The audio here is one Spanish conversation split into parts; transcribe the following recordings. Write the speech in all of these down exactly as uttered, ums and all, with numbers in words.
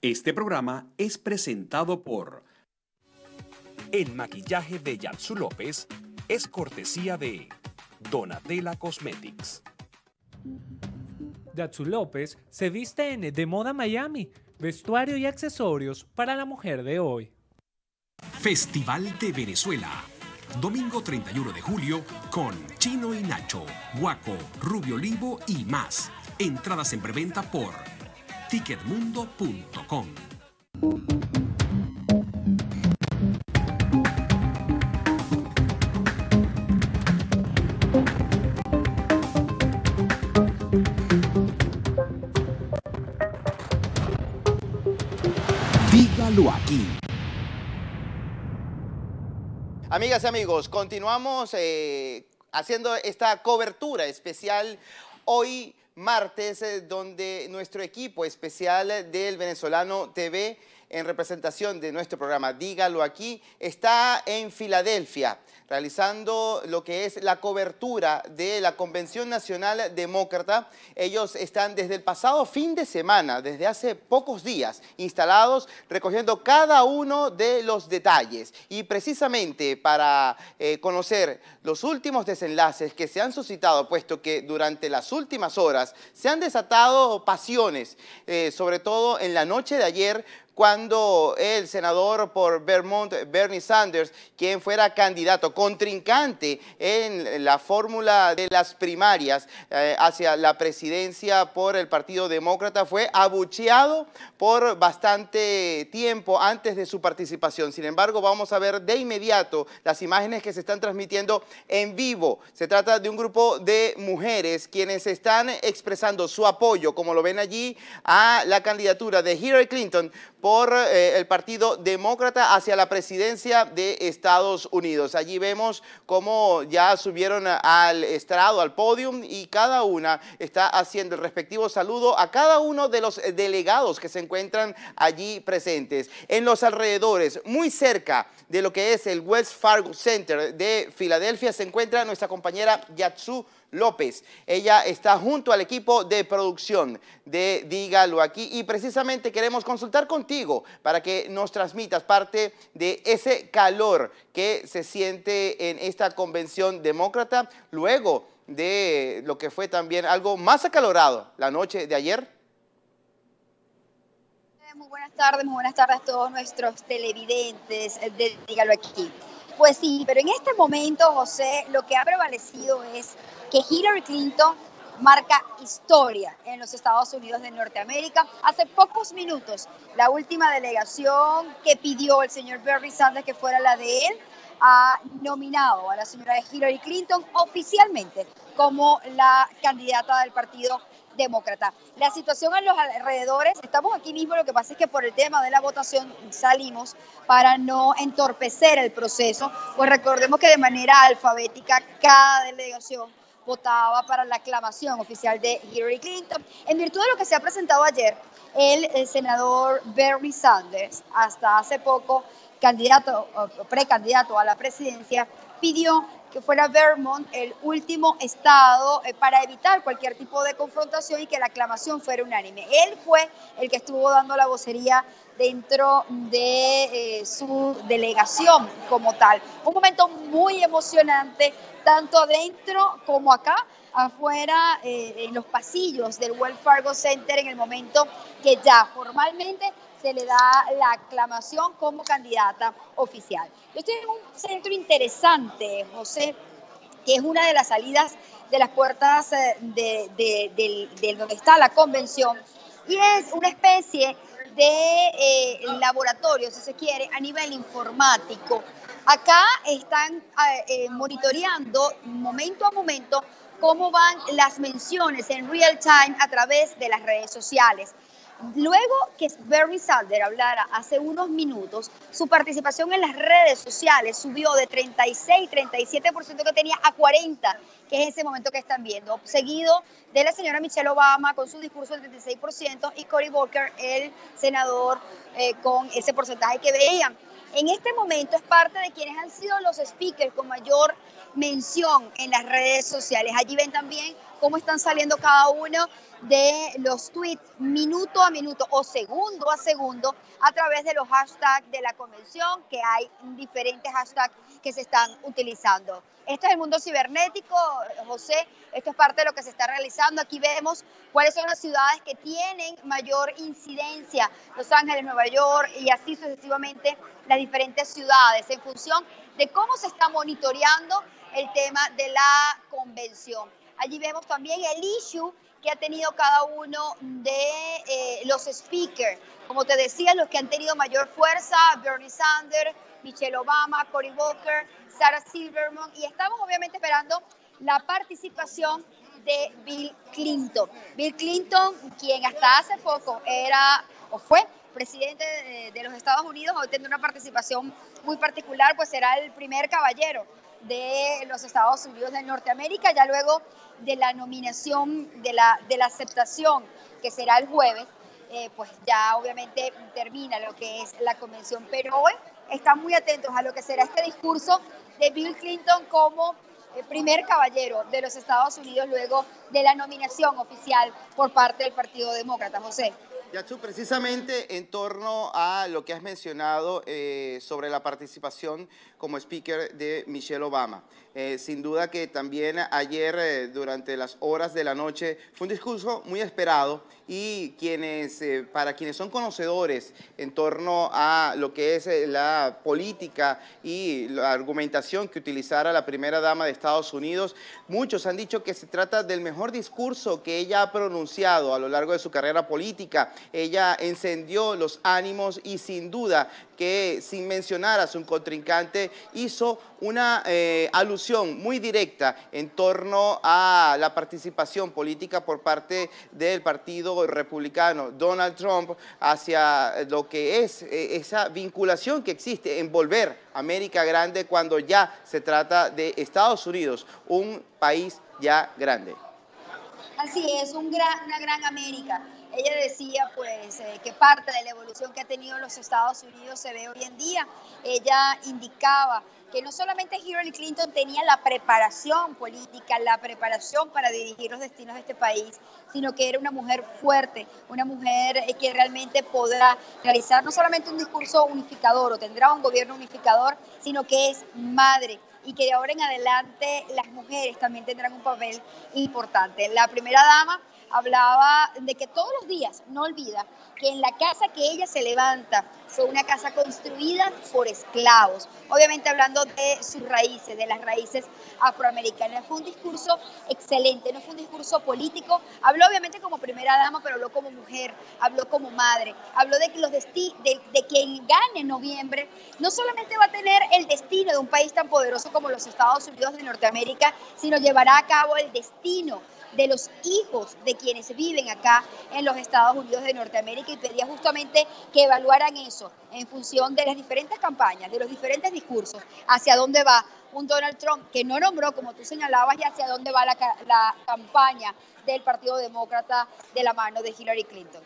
Este programa es presentado por... El maquillaje de Yatsu López es cortesía de Donatella Cosmetics. Yatsu López se viste en De Moda Miami, vestuario y accesorios para la mujer de hoy. Festival de Venezuela. Domingo treinta y uno de julio con Chino y Nacho, Guaco, Rubio Olivo y más. Entradas en preventa por ticketmundo punto com. Dígalo aquí. Amigas y amigos, continuamos eh, haciendo esta cobertura especial hoy martes, eh, donde nuestro equipo especial del Venezolano T V, en representación de nuestro programa Dígalo Aquí, está en Filadelfia, realizando lo que es la cobertura de la Convención Nacional Demócrata. Ellos están desde el pasado fin de semana, desde hace pocos días, instalados, recogiendo cada uno de los detalles. Y precisamente para eh, conocer los últimos desenlaces que se han suscitado, puesto que durante las últimas horas se han desatado pasiones, eh, sobre todo en la noche de ayer, cuando el senador por Vermont, Bernie Sanders, quien fuera candidato, contrincante en la fórmula de las primarias eh, hacia la presidencia por el Partido Demócrata, fue abucheado por bastante tiempo antes de su participación. Sin embargo, vamos a ver de inmediato las imágenes que se están transmitiendo en vivo. Se trata de un grupo de mujeres quienes están expresando su apoyo, como lo ven allí, a la candidatura de Hillary Clinton por eh, el Partido Demócrata hacia la presidencia de Estados Unidos. Allí vemos cómo ya subieron al estrado, al podium, y cada una está haciendo el respectivo saludo a cada uno de los delegados que se encuentran allí presentes. En los alrededores, muy cerca de lo que es el Wells Fargo Center de Filadelfia, se encuentra nuestra compañera Yatsu López. Ella está junto al equipo de producción de Dígalo Aquí y precisamente queremos consultar contigo para que nos transmitas parte de ese calor que se siente en esta convención demócrata luego de lo que fue también algo más acalorado la noche de ayer. Muy buenas tardes, muy buenas tardes a todos nuestros televidentes de Dígalo Aquí. Pues sí, pero en este momento, José, lo que ha prevalecido es que Hillary Clinton marca historia en los Estados Unidos de Norteamérica. Hace pocos minutos, la última delegación que pidió el señor Bernie Sanders que fuera la de él, ha nominado a la señora Hillary Clinton oficialmente como la candidata del Partido Demócrata. La situación en los alrededores, estamos aquí mismo, lo que pasa es que por el tema de la votación salimos para no entorpecer el proceso, pues recordemos que de manera alfabética cada delegación votaba para la aclamación oficial de Hillary Clinton. En virtud de lo que se ha presentado ayer, el, el senador Bernie Sanders, hasta hace poco candidato o precandidato a la presidencia, pidió que fuera Vermont el último estado eh, para evitar cualquier tipo de confrontación y que la aclamación fuera unánime. Él fue el que estuvo dando la vocería dentro de eh, su delegación como tal. Un momento muy emocionante, tanto adentro como acá, afuera, eh, en los pasillos del Wells Fargo Center, en el momento que ya formalmente se le da la aclamación como candidata oficial. Yo estoy en un centro interesante, José, que es una de las salidas de las puertas de, de, de, de donde está la convención, y es una especie de eh, laboratorio, si se quiere, a nivel informático. Acá están eh, monitoreando momento a momento cómo van las menciones en real time a través de las redes sociales. Luego que Bernie Sanders hablara hace unos minutos, su participación en las redes sociales subió de treinta y seis, treinta y siete por ciento que tenía a cuarenta, que es ese momento que están viendo, seguido de la señora Michelle Obama con su discurso del treinta y seis por ciento y Cory Booker, el senador, eh, con ese porcentaje que veían. En este momento es parte de quienes han sido los speakers con mayor mención en las redes sociales. Allí ven también cómo están saliendo cada uno de los tweets minuto a minuto o segundo a segundo a través de los hashtags de la convención, que hay diferentes hashtags que se están utilizando. Esto es el mundo cibernético, José, esto es parte de lo que se está realizando. Aquí vemos cuáles son las ciudades que tienen mayor incidencia, Los Ángeles, Nueva York y así sucesivamente las diferentes ciudades, en función de cómo se está monitoreando el tema de la convención. Allí vemos también el issue que ha tenido cada uno de eh, los speakers. Como te decía, los que han tenido mayor fuerza, Bernie Sanders, Michelle Obama, Cory Booker, Sarah Silverman, y estamos obviamente esperando la participación de Bill Clinton. Bill Clinton, quien hasta hace poco era o fue presidente de, de los Estados Unidos, hoy tendrá una participación muy particular, pues será el primer caballero de los Estados Unidos de Norteamérica, ya luego de la nominación, de la, de la aceptación, que será el jueves, eh, pues ya obviamente termina lo que es la convención, pero hoy están muy atentos a lo que será este discurso de Bill Clinton como el primer caballero de los Estados Unidos luego de la nominación oficial por parte del Partido Demócrata. José. Yatsu, precisamente en torno a lo que has mencionado eh, sobre la participación como speaker de Michelle Obama. Eh, sin duda que también ayer, eh, durante las horas de la noche, fue un discurso muy esperado y quienes, eh, para quienes son conocedores en torno a lo que es eh, la política y la argumentación que utilizara la primera dama de Estados Unidos, muchos han dicho que se trata del mejor discurso que ella ha pronunciado a lo largo de su carrera política. Ella encendió los ánimos y sin duda que, sin mencionar a su contrincante, hizo una eh, alusión muy directa en torno a la participación política por parte del Partido Republicano, Donald Trump, hacia lo que es eh, esa vinculación que existe en volver a América grande cuando ya se trata de Estados Unidos, un país ya grande. Así es, un gran, una gran América. Ella decía pues eh, que parte de la evolución que ha tenido los Estados Unidos se ve hoy en día. Ella indicaba que no solamente Hillary Clinton tenía la preparación política, la preparación para dirigir los destinos de este país, sino que era una mujer fuerte, una mujer eh, que realmente podrá realizar no solamente un discurso unificador o tendrá un gobierno unificador, sino que es madre, y que de ahora en adelante las mujeres también tendrán un papel importante. La primera dama hablaba de que todos los días no olvida que en la casa que ella se levanta fue una casa construida por esclavos, obviamente hablando de sus raíces, de las raíces afroamericanas. Fue un discurso excelente, no fue un discurso político, habló obviamente como primera dama, pero habló como mujer, habló como madre, habló de que los desti de, de quien gane en noviembre no solamente va a tener el destino de un país tan poderoso como los Estados Unidos de Norteamérica, sino llevará a cabo el destino de los hijos de quienes viven acá en los Estados Unidos de Norteamérica, y pedía justamente que evaluaran eso en función de las diferentes campañas, de los diferentes discursos, hacia dónde va un Donald Trump que no nombró, como tú señalabas, y hacia dónde va la, la campaña del Partido Demócrata de la mano de Hillary Clinton.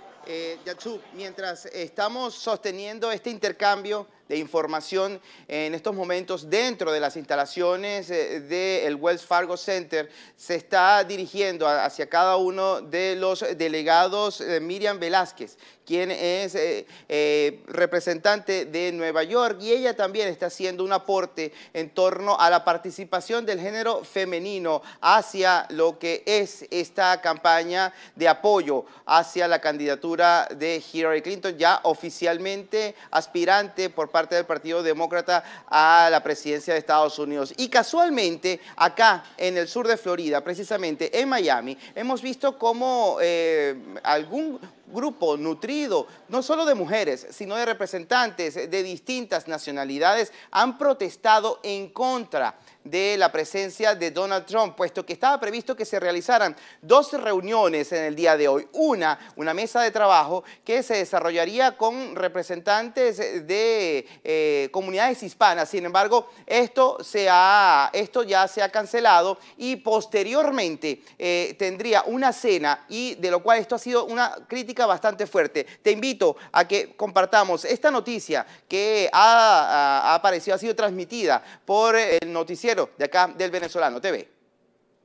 Eh, Yatsu, mientras estamos sosteniendo este intercambio de información en estos momentos dentro de las instalaciones del Wells Fargo Center, se está dirigiendo hacia cada uno de los delegados eh, Miriam Velázquez, quien es eh, eh, representante de Nueva York, y ella también está haciendo un aporte en torno a la participación del género femenino hacia lo que es esta campaña de apoyo hacia la candidatura de Hillary Clinton, ya oficialmente aspirante por parte del Partido Demócrata a la presidencia de Estados Unidos. Y casualmente, acá en el sur de Florida, precisamente en Miami, hemos visto cómo eh, algún grupo nutrido, no solo de mujeres, sino de representantes de distintas nacionalidades, han protestado en contra de la presencia de Donald Trump, puesto que estaba previsto que se realizaran dos reuniones en el día de hoy. Una, una mesa de trabajo que se desarrollaría con representantes de eh, comunidades hispanas. Sin embargo, esto, se ha, esto ya se ha cancelado, y posteriormente eh, tendría una cena, y de lo cual esto ha sido una crítica bastante fuerte. Te invito a que compartamos esta noticia que ha, ha aparecido, ha sido transmitida por el noticiero de acá del Venezolano T V.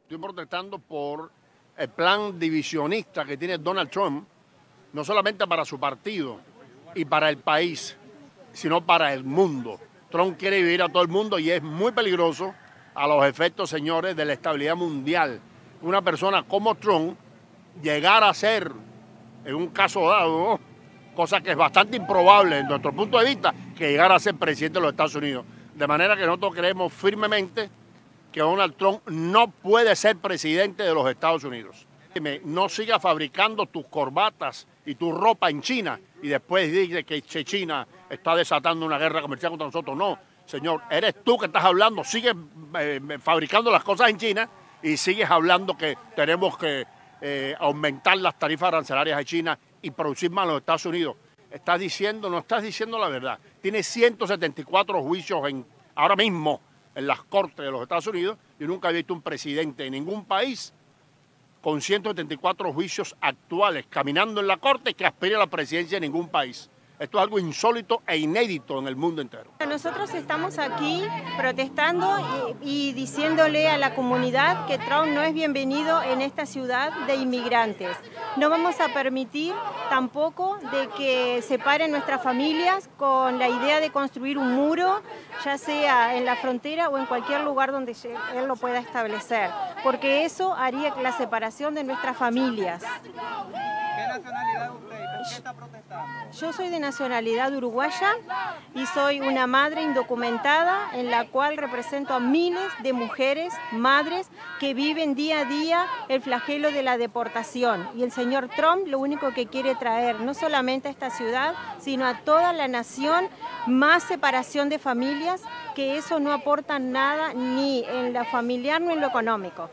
Estoy protestando por el plan divisionista que tiene Donald Trump, no solamente para su partido y para el país, sino para el mundo. Trump quiere dividir a todo el mundo y es muy peligroso a los efectos, señores, de la estabilidad mundial. Una persona como Trump llegar a ser, en un caso dado, ¿no?, cosa que es bastante improbable en nuestro punto de vista, que llegara a ser presidente de los Estados Unidos. De manera que nosotros creemos firmemente que Donald Trump no puede ser presidente de los Estados Unidos. No siga fabricando tus corbatas y tu ropa en China y después dice que China está desatando una guerra comercial contra nosotros. No, señor, eres tú que estás hablando, sigues eh, fabricando las cosas en China y sigues hablando que tenemos que eh, aumentar las tarifas arancelarias de China y producir más en los Estados Unidos. Estás diciendo, no estás diciendo la verdad. Tiene ciento setenta y cuatro juicios en, ahora mismo en las cortes de los Estados Unidos. Yo nunca he visto un presidente en ningún país con ciento setenta y cuatro juicios actuales caminando en la corte que aspire a la presidencia de ningún país. Esto es algo insólito e inédito en el mundo entero. Nosotros estamos aquí protestando y, y diciéndole a la comunidad que Trump no es bienvenido en esta ciudad de inmigrantes. No vamos a permitir tampoco de que separen nuestras familias con la idea de construir un muro, ya sea en la frontera o en cualquier lugar donde él lo pueda establecer, porque eso haría la separación de nuestras familias. ¿Qué nacionalidad usted? ¿Por qué está protestando? Yo soy de nacionalidad uruguaya y soy una madre indocumentada en la cual represento a miles de mujeres, madres, que viven día a día el flagelo de la deportación. Y el señor Trump lo único que quiere traer, no solamente a esta ciudad, sino a toda la nación, más separación de familias, que eso no aporta nada ni en lo familiar ni en lo económico.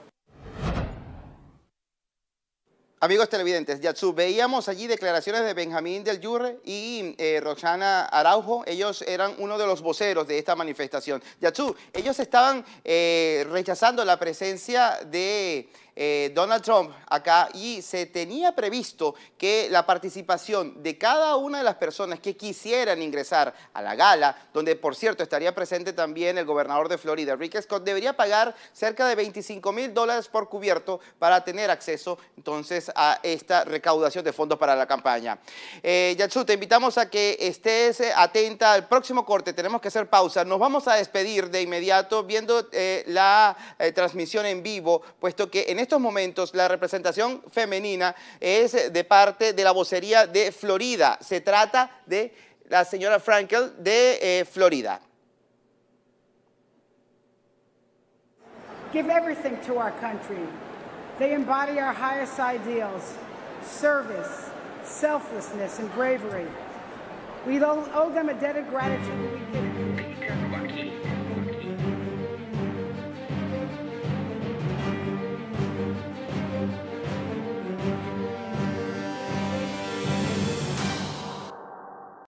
Amigos televidentes, Yatsu, veíamos allí declaraciones de Benjamín del Yurre y eh, Roxana Araujo. Ellos eran uno de los voceros de esta manifestación. Yatsu, ellos estaban eh, rechazando la presencia de eh, Donald Trump acá y se tenía previsto que la participación de cada una de las personas que quisieran ingresar a la gala, donde por cierto estaría presente también el gobernador de Florida, Rick Scott, debería pagar cerca de veinticinco mil dólares por cubierto para tener acceso entonces a esta recaudación de fondos para la campaña. Eh, Yatsu, te invitamos a que estés atenta al próximo corte. Tenemos que hacer pausa. Nos vamos a despedir de inmediato viendo eh, la eh, transmisión en vivo, puesto que en estos momentos la representación femenina es de parte de la vocería de Florida. Se trata de la señora Frankel de eh, Florida. Give everything to our country. They embody our highest ideals: service, selflessness, and bravery. We owe them a debt of gratitude that we give